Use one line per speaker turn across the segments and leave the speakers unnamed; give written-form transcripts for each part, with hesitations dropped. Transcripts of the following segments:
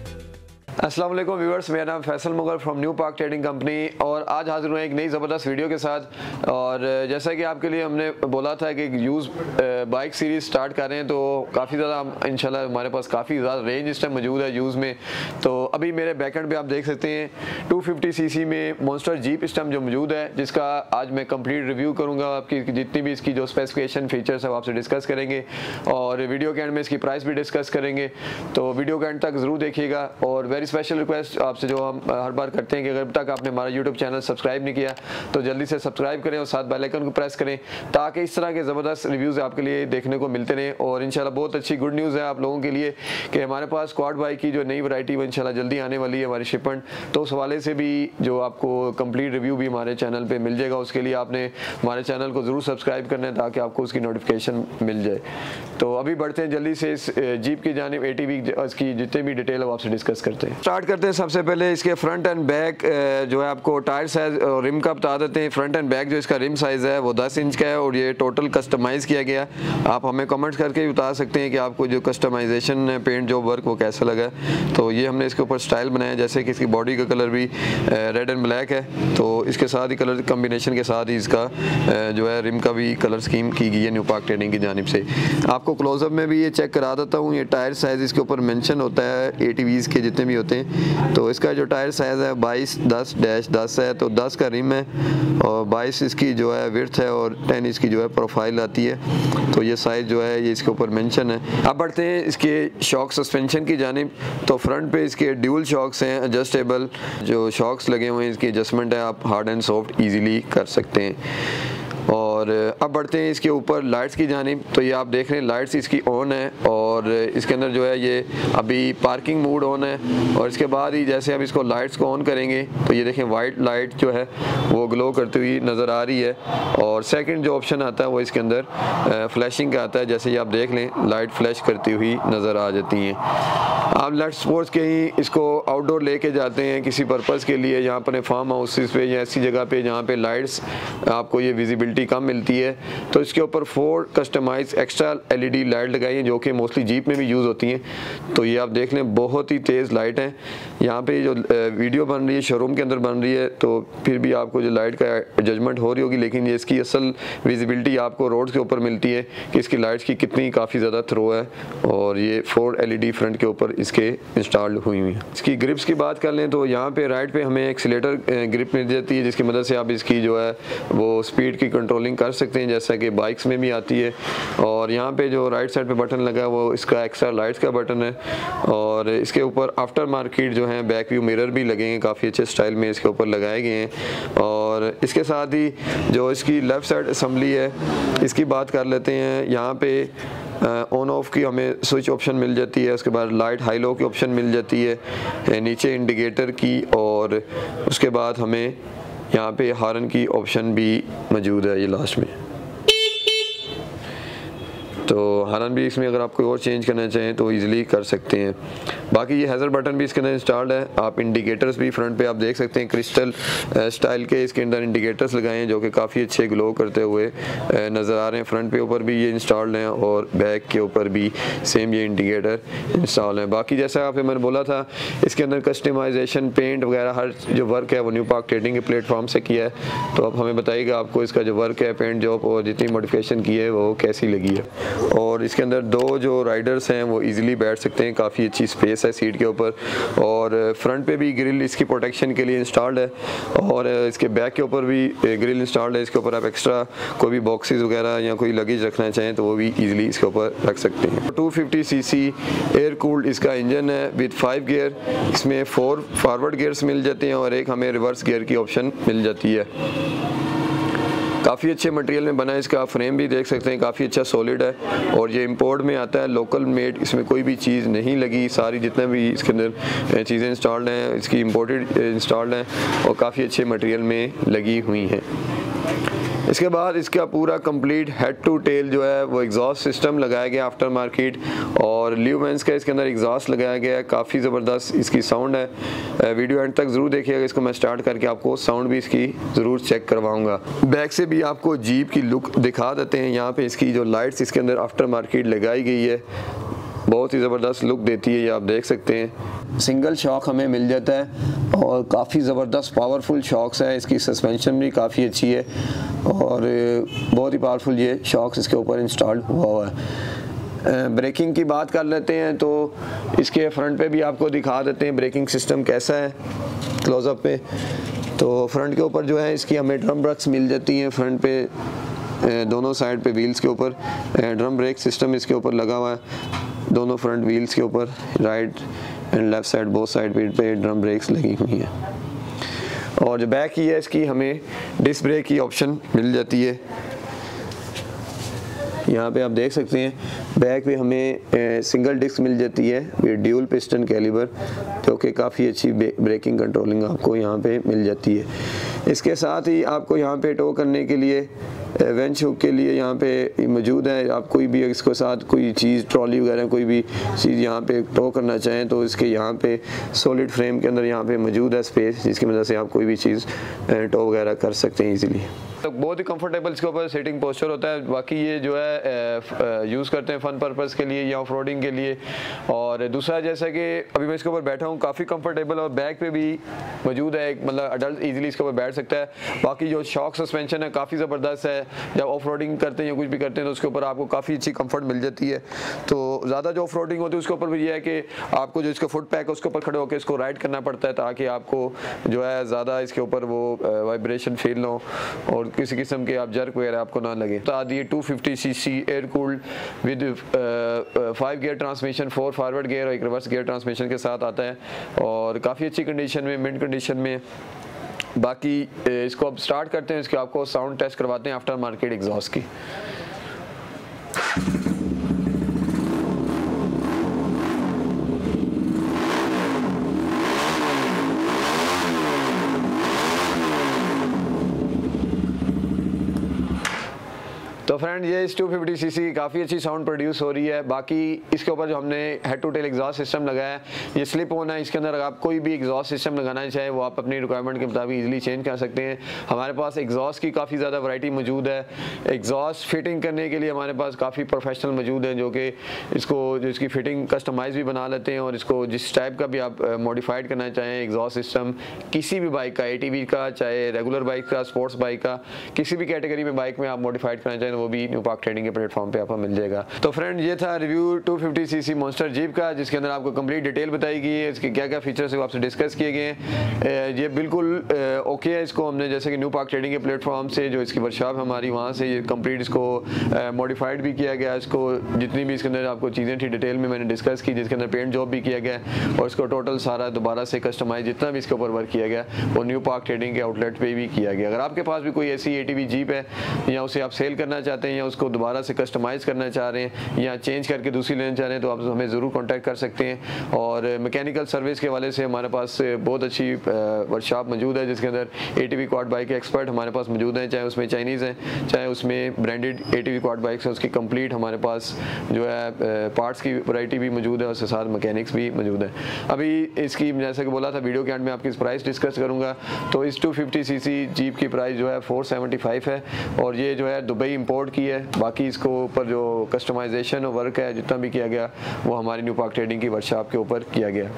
अस्सलाम वालेकुम व्यूअर्स, मेरा नाम Faisal Mughal from new park trading company और आज हाजिर हुए एक नई ज़बरदस्त वीडियो के साथ। और जैसा कि आपके लिए हमने बोला था कि यूज़ बाइक सीरीज़ स्टार्ट कर रहे हैं, तो काफ़ी ज़्यादा इंशाल्लाह हमारे पास काफ़ी ज़्यादा रेंज इस टाइम मौजूद है यूज़ में। तो अभी मेरे बैकएंड पे आप देख सकते हैं 250 सीसी में मॉन्स्टर जीप इस टाइम जो मौजूद है, जिसका आज मैं कंप्लीट रिव्यू करूँगा। आपकी जितनी भी इसकी जो स्पेसिफिकेशन फीचर्स है वो आपसे डिस्कस करेंगे और वीडियो के एंड में इसकी प्राइस भी डिस्कस करेंगे। तो वीडियो के एंड तक ज़रूर देखिएगा। और वेरी स्पेशल रिक्वेस्ट आपसे जो हम हर बार करते हैं कि अगर अब तक आपने हमारा यूट्यूब चैनल सब्सक्राइब नहीं किया तो जल्दी से सब्सक्राइब करें और साथ बेल आइकन को प्रेस करें, ताकि इस तरह के ज़बरदस्त रिव्यूज़ आपके लिए देखने को मिलते रहें। और इंशाल्लाह बहुत अच्छी गुड न्यूज़ है आप लोगों के लिए कि हमारे पास क्वाड बाइक की जो नई वैरायटी वो इंशाल्लाह जल्दी आने वाली है हमारी शिपमेंट। तो उस हवाले से भी जो आपको कंप्लीट रिव्यू भी हमारे चैनल पर मिल जाएगा। उसके लिए आपने हमारे चैनल को ज़रूर सब्सक्राइब करना है ताकि आपको उसकी नोटिफिकेशन मिल जाए। तो अभी बढ़ते हैं जल्दी से इस जीप की जानिब। ATV इसकी जितनी भी डिटेल है वो आपसे डिस्कस करते हैं। स्टार्ट करते हैं सबसे पहले इसके फ्रंट एंड बैक जो है आपको टायर साइज और रिम का बता देते हैं। फ्रंट एंड बैक जो इसका रिम साइज है वो 10 इंच का है और ये टोटल कस्टमाइज किया गया। आप हमें कमेंट्स करके भी बता सकते हैं कि आपको जो कस्टमाइजेशन है पेंट जो वर्क वो कैसा लगा। तो ये हमने इसके ऊपर स्टाइल बनाया, जैसे कि इसकी बॉडी का कलर भी रेड एंड ब्लैक है, तो इसके साथ ही कलर कम्बिनेशन के साथ ही इसका जो है रिम का भी कलर स्कीम की गई है न्यू पार्क ट्रेडिंग की जानिब से। आपको क्लोजअप में भी ये चेक करा देता हूँ। ये टायर साइज इसके ऊपर मेंशन होता है ATVs के जितने भी होते हैं। तो इसका जो टायर साइज है 22-10-10 है, तो 10 का रिम है और 22 इसकी जो है विड्थ है और 10 इसकी जो है प्रोफाइल आती है। तो ये साइज जो है ये इसके ऊपर मेंशन है। अब बढ़ते हैं इसके शॉक सस्पेंशन की जानिब। तो फ्रंट पे इसके ड्यूल शॉक्स हैं, एडजस्टेबल जो शॉक्स लगे हुए हैं, इसकी एडजस्टमेंट है, आप हार्ड एंड सॉफ्ट ईजिली कर सकते हैं। और अब बढ़ते हैं इसके ऊपर लाइट्स की जानिब। तो ये आप देख रहे हैं लाइट्स इसकी ऑन है और इसके अंदर जो है ये अभी पार्किंग मोड ऑन है। और इसके बाद ही जैसे हम इसको लाइट्स को ऑन करेंगे तो ये देखें वाइट लाइट जो है वो ग्लो करती हुई नज़र आ रही है। और सेकंड जो ऑप्शन आता है वो इसके अंदर फ्लैशिंग का आता है, जैसे ये आप देख लें लाइट फ्लैश करती हुई नज़र आ जाती हैं। आप लेट सपोज के ही इसको आउटडोर लेके जाते हैं किसी पर्पज़ के लिए, यहाँ पर फार्म हाउसेस पे या ऐसी जगह पे जहाँ पे लाइट्स आपको ये विजिबिलिटी कम मिलती है, तो इसके ऊपर 4 कस्टमाइज एक्स्ट्रा LED लाइट लगाई हैं जो कि मोस्टली जीप में भी यूज़ होती हैं। तो ये आप देख लें बहुत ही तेज़ लाइट है। यहाँ पे जो वीडियो बन रही है शोरूम के अंदर बन रही है, तो फिर भी आपको जो लाइट का जजमेंट हो रही होगी, लेकिन ये इसकी असल विजिबिलिटी आपको रोड के ऊपर मिलती है कि इसकी लाइट्स की कितनी काफ़ी ज़्यादा थ्रो है। और ये 4 LED फ्रंट के ऊपर इसके इंस्टॉल्ड हुई हुई हैं। इसकी ग्रिप्स की बात कर लें तो यहाँ पे राइट पे हमें एक्सीलेटर ग्रिप मिल जाती है, जिसकी मदद से आप इसकी जो है वो स्पीड की कंट्रोलिंग कर सकते हैं, जैसा कि बाइक्स में भी आती है। और यहाँ पे जो राइट साइड पे बटन लगा है वो इसका एक्स्ट्रा लाइट्स का बटन है। और इसके ऊपर आफ्टर मार्केट जो है बैक व्यू मिरर भी लगेंगे, काफ़ी अच्छे स्टाइल में इसके ऊपर लगाए गए हैं। और इसके साथ ही जो इसकी लेफ़्ट साइड असम्बली है इसकी बात कर लेते हैं। यहाँ पे ऑन ऑफ की हमें स्विच ऑप्शन मिल जाती है, उसके बाद लाइट हाई लो की ऑप्शन मिल जाती है, नीचे इंडिकेटर की, और उसके बाद हमें यहाँ पे हॉर्न की ऑप्शन भी मौजूद है ये लास्ट में। तो हॉर्न भी इसमें अगर आप कोई और चेंज करना चाहें तो इजीली कर सकते हैं। बाकी ये हैज़र बटन भी इसके अंदर इंस्टॉल्ड है। आप इंडिकेटर्स भी फ्रंट पे आप देख सकते हैं, क्रिस्टल स्टाइल के इसके अंदर इंडिकेटर्स लगाए हैं जो कि काफ़ी अच्छे ग्लो करते हुए नज़र आ रहे हैं। फ्रंट पे ऊपर भी ये इंस्टॉल्ड हैं और बैक के ऊपर भी सेम ये इंडिकेटर इंस्टॉल है। बाकी जैसा आपने मैंने बोला था इसके अंदर कस्टमाइजेशन पेंट वगैरह हर जो वर्क है वो न्यू पार्क ट्रेडिंग के प्लेटफॉर्म से किया है। तो अब हमें बताइएगा आपको इसका जो वर्क है पेंट जॉब और जितनी मॉडिफिकेशन की है वो कैसी लगी है। और इसके अंदर 2 जो राइडर्स हैं वो इजीली बैठ सकते हैं, काफ़ी अच्छी स्पेस है सीट के ऊपर। और फ्रंट पे भी ग्रिल इसकी प्रोटेक्शन के लिए इंस्टॉल्ड है और इसके बैक के ऊपर भी ग्रिल इंस्टॉल्ड है। इसके ऊपर आप एक्स्ट्रा कोई भी बॉक्सेस वगैरह या कोई लगेज रखना चाहें तो वो भी इजीली इसके ऊपर रख सकते हैं। 250 सीसी एयर कूल्ड इसका इंजन है विद 5 गियर। इसमें 4 फॉरवर्ड गियर्स मिल जाते हैं और एक हमें रिवर्स गियर की ऑप्शन मिल जाती है। काफ़ी अच्छे मटेरियल में बना है, इसका फ्रेम भी देख सकते हैं काफ़ी अच्छा सॉलिड है। और ये इंपोर्ट में आता है, लोकल मेड, इसमें कोई भी चीज़ नहीं लगी। सारी जितने भी इसके अंदर चीज़ें इंस्टॉल्ड हैं इसकी इंपोर्टेड इंस्टॉल्ड हैं और काफ़ी अच्छे मटेरियल में लगी हुई हैं। इसके बाद इसका पूरा कंप्लीट हेड टू टेल जो है वो एग्जॉस्ट सिस्टम लगाया गया आफ्टर मार्केट और ल्यूमेंस का इसके अंदर एग्जॉस्ट लगाया गया है। काफ़ी ज़बरदस्त इसकी साउंड है। वीडियो एंड तक ज़रूर देखिएगा, इसको मैं स्टार्ट करके आपको साउंड भी इसकी ज़रूर चेक करवाऊंगा। बैक से भी आपको जीप की लुक दिखा देते हैं। यहाँ पे इसकी जो लाइट्स इसके अंदर आफ्टर मार्केट लगाई गई है बहुत ही ज़बरदस्त लुक देती है, ये आप देख सकते हैं। सिंगल शॉक हमें मिल जाता है और काफ़ी ज़बरदस्त पावरफुल शॉक्स है। इसकी सस्पेंशन भी काफ़ी अच्छी है और बहुत ही पावरफुल ये शॉक्स इसके ऊपर इंस्टॉल्ड हुआ है। ब्रेकिंग की बात कर लेते हैं तो इसके फ्रंट पे भी आपको दिखा देते हैं ब्रेकिंग सिस्टम कैसा है क्लोज़अप पे। तो फ्रंट के ऊपर जो है इसकी हमें ड्रम ब्रेक्स मिल जाती हैं फ्रंट पे, दोनों साइड पे व्हील्स के ऊपर ड्रम ब्रेक सिस्टम इसके ऊपर लगा हुआ है। दोनों फ्रंट व्हील्स के ऊपर right and left side both side पे ड्रम ब्रेक्स लगी हुई हैं। और जो बैक की है इसकी हमें डिस्क ब्रेक की ऑप्शन मिल जाती है। यहाँ पे आप देख सकते हैं बैक पे हमें सिंगल डिस्क मिल जाती है ड्यूल पिस्टन कैलिबर, जो कि काफ़ी अच्छी ब्रेकिंग कंट्रोलिंग आपको यहाँ पे मिल जाती है। इसके साथ ही आपको यहाँ पे टो करने के लिए वेंच हुक के लिए यहाँ पे मौजूद है। आप कोई भी इसके साथ कोई चीज़ ट्रॉली वगैरह कोई भी चीज़ यहाँ पे टो करना चाहें तो इसके यहाँ पे सॉलिड फ्रेम के अंदर यहाँ पे मौजूद है स्पेस, जिसकी वजह से आप कोई भी चीज़ टो वगैरह कर सकते हैं इजीली। तो बहुत ही कंफर्टेबल इसके ऊपर सीटिंग पोस्चर होता है। बाकी ये जो है यूज़ करते हैं फ़न पर्पज़ के लिए या ऑफ रोडिंग के लिए। और दूसरा जैसा कि अभी मैं इसके ऊपर बैठा हूँ काफ़ी कंफर्टेबल और बैक पे भी मौजूद है एक, मतलब अडल्ट इजीली इसके ऊपर बैठ सकता है। बाकी जो शॉक सस्पेंशन है काफ़ी ज़बरदस्त है। जब ऑफ रोडिंग करते हैं या कुछ भी करते हैं तो उसके ऊपर आपको काफ़ी अच्छी कंफर्ट मिल जाती है। तो ज़्यादा जो ऑफ रोडिंग होती है उसके ऊपर भी ये है कि आपको जो इसका फुट पैक है उसके ऊपर खड़े होकर इसको राइड करना पड़ता है ताकि आपको जो है ज़्यादा इसके ऊपर वो वाइब्रेशन फील ना हो और किसी किस्म के आप जर्क वगैरह आपको ना लगे। तो आदि 250 CC air cooled with 5 gear transmission, 4 forward gear और 1 रिवर्स गियर ट्रांसमिशन के साथ आता है और काफ़ी अच्छी कंडीशन में, मिंट कंडीशन में। बाकी इसको अब स्टार्ट करते हैं, इसके आपको साउंड टेस्ट करवाते हैं आफ्टर मार्केट एग्जॉस्ट की। तो फ्रेंड ये इस 250 सीसी की काफ़ी अच्छी साउंड प्रोड्यूस हो रही है। बाकी इसके ऊपर जो हमने head to tail exhaust system लगाया है ये स्लिप ऑन है। इसके अंदर अगर आप कोई भी एग्जॉस्ट सिस्टम लगाना चाहे वो आप अपनी रिक्वायरमेंट के मुताबिक इजीली चेंज कर सकते हैं। हमारे पास एग्जॉस्ट की काफ़ी ज़्यादा वैरायटी मौजूद है। एग्जॉस्ट फिटिंग करने के लिए हमारे पास काफ़ी प्रोफेशनल मौजूद हैं जो कि इसको जो इसकी फिटिंग कस्टमाइज़ भी बना लेते हैं और इसको जिस टाइप का भी आप मॉडिफाइड करना चाहें एग्जॉस्ट सिस्टम किसी भी बाइक का, ATV का, चाहे रेगुलर बाइक का, स्पोर्ट्स बाइक का, किसी भी कैटेगरी में बाइक में आप मॉडिफाइड करना चाहें वो भी न्यू पार्क ट्रेडिंग के प्लेटफॉर्म पे आपको मिल जाएगा। तो फ्रेंड ये था रिव्यू 250 सीसी मॉन्स्टर जीप का, जिसके अंदर आपको कंप्लीट डिटेल बताई गई है, इसके क्या क्या फीचर्स है वो आपसे डिस्कस किए गए हैं। ये बिल्कुल ओके है। इसको हमने जैसे कि न्यू पार्क ट्रेडिंग के प्लेटफॉर्म से जो इसकी वर्कशॉप हमारी वहाँ से ये कंप्लीट इसको मॉडिफाइड भी किया गया। इसको जितनी भी इसके अंदर आपको चीज़ें थी डिटेल में मैंने डिस्कस की, जिसके अंदर पेंट जॉब भी किया गया और इसको टोटल सारा दोबारा से कस्टमाइज जितना भी इसके ऊपर वर्क किया गया वो न्यू पार्क ट्रेडिंग के आउटलेट पे भी किया गया। अगर आपके पास भी कोई ऐसी ATV जीप है या उसे आप सेल करना चाहते हैं या उसको दोबारा से कस्टमाइज़ करना चाह रहे हैं या चेंज करके दूसरी लेना चाह रहे हैं तो आप हमें ज़रूर कांटेक्ट कर सकते हैं। और मैकेनिकल सर्विस के हवाले से हमारे पास बहुत अच्छी वर्कशॉप मौजूद है जिसके अंदर ATV क्वाड बाइक के एक्सपर्ट हमारे पास मौजूद हैं, चाहे उसमें चाइनीज़ हैं चाहे उसमें ब्रांडेड ATV क्वाड बाइक्स है, उसकी कंप्लीट हमारे पास जो है पार्ट्स की वैरायटी भी मौजूद है, उसके साथ मैकेनिक्स भी मौजूद है। अभी इसकी जैसे कि बोला था वीडियो के एंड में आपकी प्राइस डिस्कस करूँगा। तो इस 250 सीसी जीप की प्राइस जो है 475 है और ये जो है दुबई इंपोर्ट की है। बाकी इसको ऊपर जो कस्टमाइजेशन और वर्क है जितना भी किया गया वो हमारी न्यू पार्क ट्रेडिंग की वर्कशॉप के ऊपर किया गया।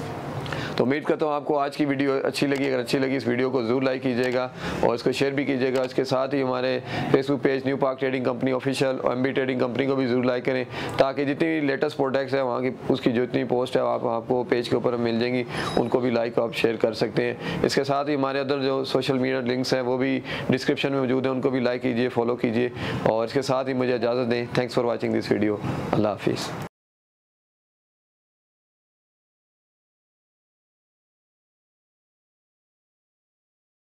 तो उम्मीद करता हूँ आपको आज की वीडियो अच्छी लगी। अगर अच्छी लगी इस वीडियो को ज़रूर लाइक कीजिएगा और इसको शेयर भी कीजिएगा। इसके साथ ही हमारे Facebook page new park trading company official और MB ट्रेडिंग कंपनी को भी ज़रूर लाइक करें ताकि जितनी भी लेटेस्ट प्रोडक्ट्स है वहाँ की उसकी जितनी पोस्ट है आपको पेज के ऊपर मिल जाएंगी, उनको भी लाइक आप शेयर कर सकते हैं। इसके साथ ही हमारे अदर जो सोशल मीडिया लिंक्स हैं वो भी डिस्क्रिप्शन में मौजूद हैं, उनको भी लाइक कीजिए, फॉलो कीजिए और इसके साथ ही मुझे इजाज़त दें। Thanks for watching this video. अल्लाह हाफिज़।